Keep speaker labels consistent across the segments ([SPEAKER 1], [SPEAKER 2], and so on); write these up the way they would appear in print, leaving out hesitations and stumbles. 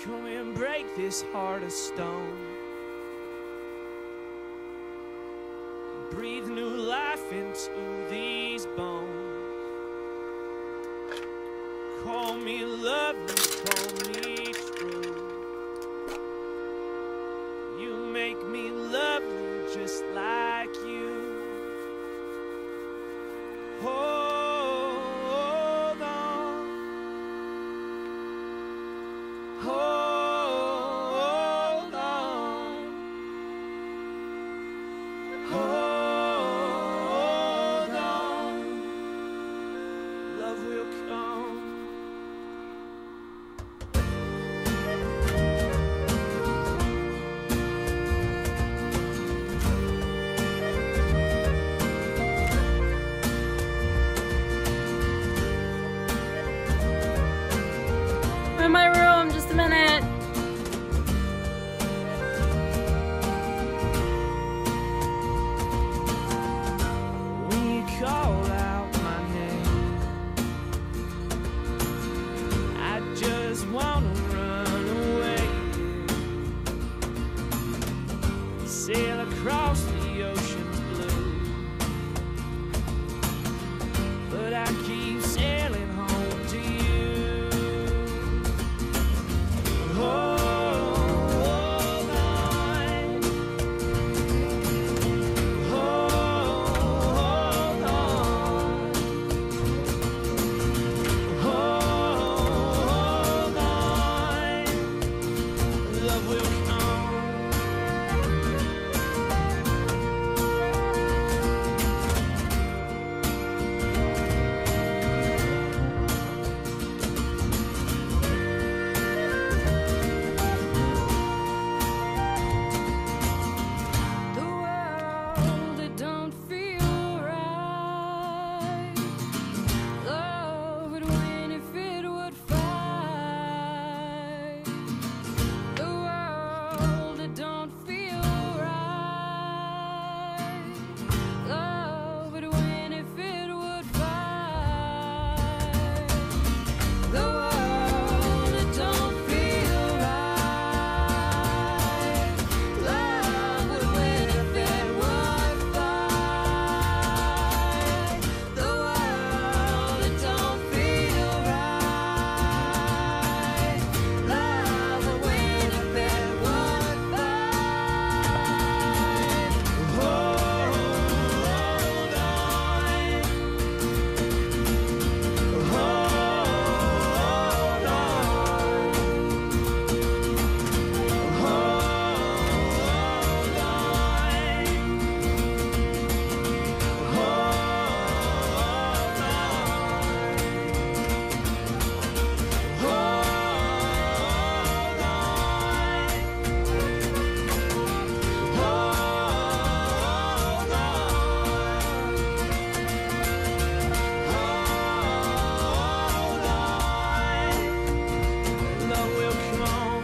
[SPEAKER 1] Come and break this heart of stone. Breathe new life into these bones. Call me lovely, call me true. You make me lovely just like you. Hold on. Hold on. Hold on. Love will come.
[SPEAKER 2] I'm in my room, just a minute.
[SPEAKER 1] When you call out my name, I just wanna run away. Sail across the ocean's blue, but I keep sailing home to you. Hold on. Hold on. Hold on. Love will come. The world, it don't feel right. Love would win if it would fight. The world, it don't feel right. Love would win if it would fight. The world, it don't feel right. Love would win if it would fight. The world, it don't feel right. Love would win if it would fight. Hold Love will come.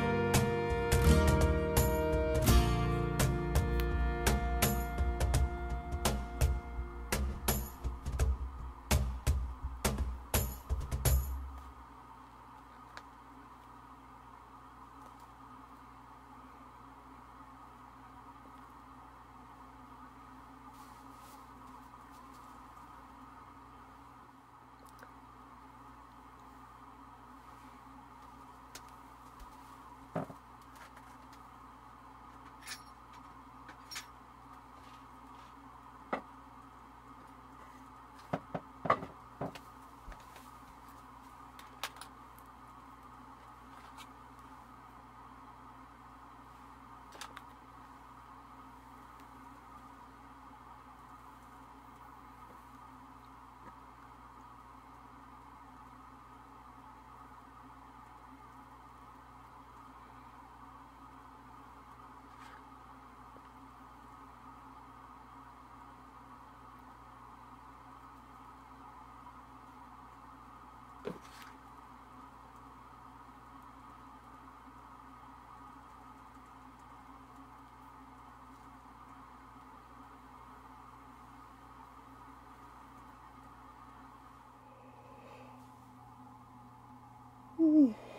[SPEAKER 3] Mm.